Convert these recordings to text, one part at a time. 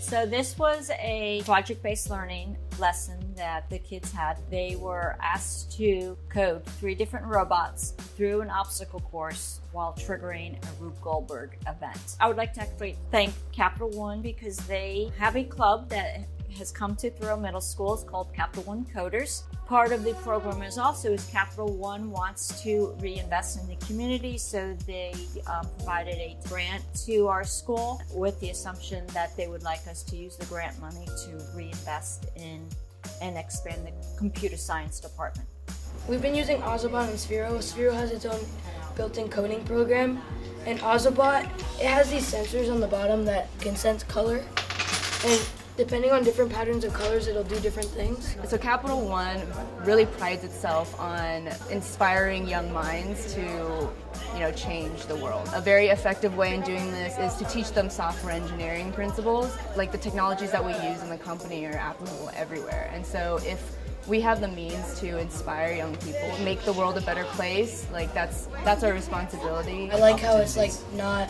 So this was a project-based learning lesson that the kids had. They were asked to code 3 different robots through an obstacle course while triggering a Rube Goldberg event. I would like to actually thank Capital One because they have a club that has come to Thoreau Middle School. It's called Capital One Coders. Part of the program is Capital One wants to reinvest in the community, so they provided a grant to our school with the assumption that they would like us to use the grant money to reinvest in and expand the computer science department. We've been using Ozobot and Sphero. Sphero has its own built-in coding program, and Ozobot, it has these sensors on the bottom that can sense color, and depending on different patterns of colors, it'll do different things. So Capital One really prides itself on inspiring young minds to, change the world. A very effective way in doing this is to teach them software engineering principles. Like the technologies that we use in the company are applicable everywhere. And so if we have the means to inspire young people, make the world a better place, that's our responsibility. I like how it's not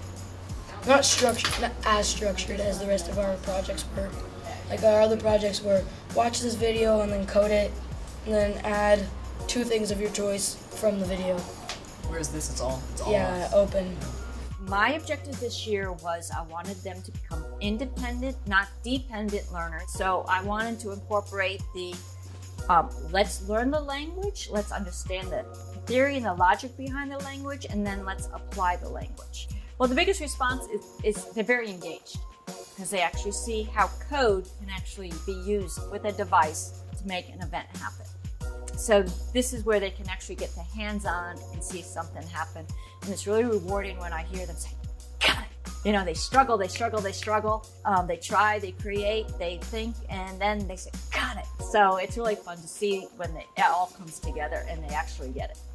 as structured as the rest of our projects were. Like our other projects were watch this video and then code it, and then add 2 things of your choice from the video. Whereas this, it's all open. My objective this year was I wanted them to become independent, not dependent learners. So I wanted to incorporate the let's learn the language, let's understand the theory and the logic behind the language, and then let's apply the language. Well, the biggest response is they're very engaged because they actually see how code can actually be used with a device to make an event happen. So this is where they can actually get their hands on and see something happen. And it's really rewarding when I hear them say, got it. They struggle, they try, they create, they think, and then they say, got it. So it's really fun to see when it all comes together and they actually get it.